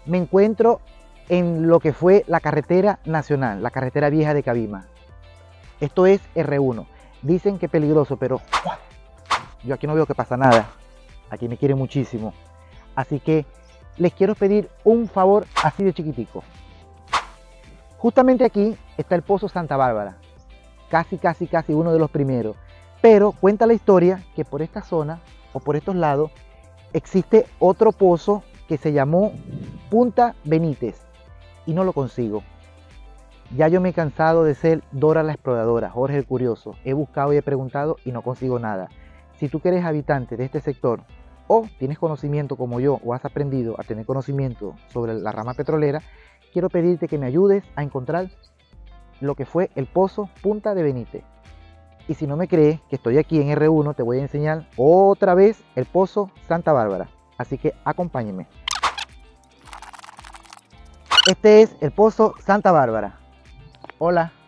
Me encuentro en lo que fue la carretera nacional, la carretera vieja de Cabima. Esto es R1. Dicen que es peligroso, pero yo aquí no veo que pasa nada. Aquí me quieren muchísimo. Así que les quiero pedir un favor así de chiquitico. Justamente aquí está el Pozo Santa Bárbara. Casi uno de los primeros. Pero cuenta la historia que por esta zona o por estos lados existe otro pozo que se llamó Punta Benítez y no lo consigo. Ya yo me he cansado de ser Dora la exploradora, Jorge el curioso. He buscado y he preguntado y no consigo nada. Si tú que eres habitante de este sector o tienes conocimiento como yo o has aprendido a tener conocimiento sobre la rama petrolera, quiero pedirte que me ayudes a encontrar lo que fue el pozo Punta de Benítez. Y si no me crees que estoy aquí en R1, te voy a enseñar otra vez el Pozo Santa Bárbara. Así que acompáñenme. Este es el Pozo Santa Bárbara. Hola.